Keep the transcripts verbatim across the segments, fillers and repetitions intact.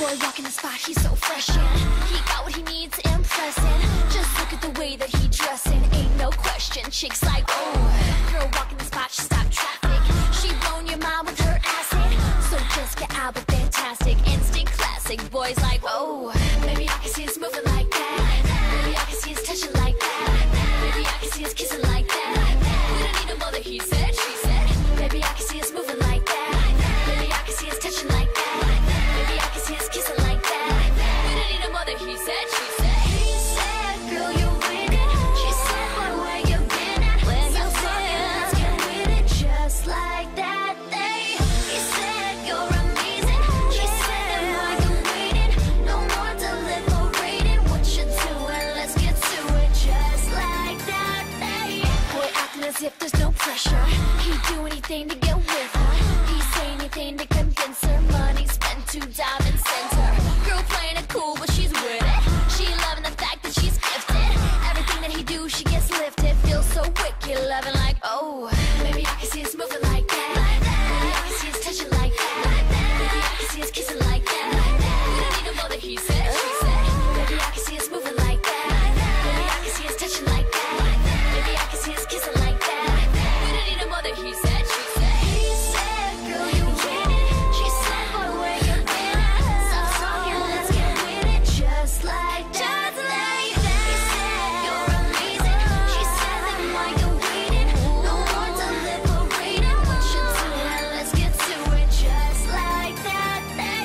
Boy walking the spot, he's so fresh, yeah. He got what he needs, impressing. Just look at the way that he dressing. Ain't no question, chicks like, oh. Girl walking the spot, she stopped traffic. She blown your mind with her acid. So just get out, but fantastic, instant classic. Boys like, oh. Maybe I can see us moving like that. Maybe I can see us touching like that. Maybe I can see us kissing like that. We don't need no more than he said, she said. Maybe I can see us moving like that. Maybe I can see us touching like that. Maybe I can see us kissing like that. We don't need no more than he said, she said. He said, girl, you're winning. She said, boy, where you been at? Where you been? Let's get with it, just like that. They, he said, you're amazing. She said, why you waiting? No more deliberating. What you doing? Let's get to it, just like that. They, boy, acting as if there's no pressure. He'd do anything to get with her. He'd say anything to convince her. Money spent to diamond center. Girl playing it cool, but she's with it. She loving the fact that she's gifted. Everything that he do, she gets lifted. Feels so wicked, loving like, oh. Maybe I can see us moving like that. Maybe I can see us touching like that. Maybe I can see us kissing like that. We don't need no more than he said, she said. Maybe I can see us moving like that. Maybe I can see us touching like that. Maybe I can see us kissing like that. We don't need no more than he said, she said. He said, girl, you winning. She said, boy, where you been at? Stop talking, let's get with it, just like that. He said, you're amazing. She said, then why you waiting? No more deliberating. What you doing? Let's get to it, just like that.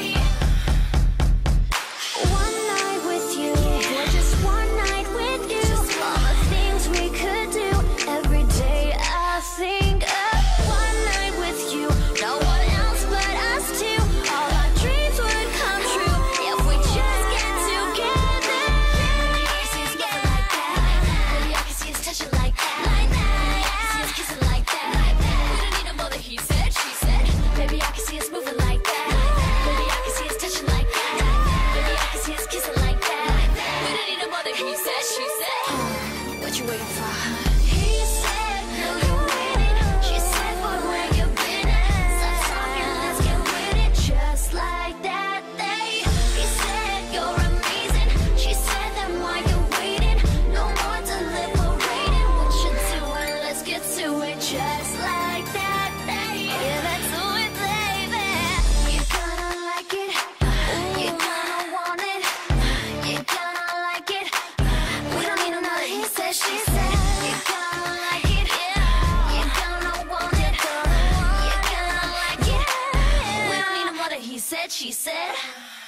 One night with you, or just one night with you. All the things we could do every day. I think of one night with you, no one else but us two. All our dreams would come true if we just get together. Maybe I can see us moving like that. Maybe I can see us touching like that. Maybe I can see us kissing like that. We don't need no more than he said, she said. Maybe I can see us moving like that. Maybe I can see us touching like that. Maybe I can see us kissing like that. We don't need no more than he said, she said. What you waiting for? He said, girl, you're winning. She said, boy, where you been at? Stop talking, let's get with it, just like that. They, he said, you're amazing. She said, then why you waiting? No more deliberating. What you doing? Let's get to it, just like that. They, give it to it, baby. You're gonna like it. You're gonna want it. You're gonna like it. We don't need another he said, she said. You're gonna like it. You're gonna want it. You're gonna like it. We don't need no more than he said, she said.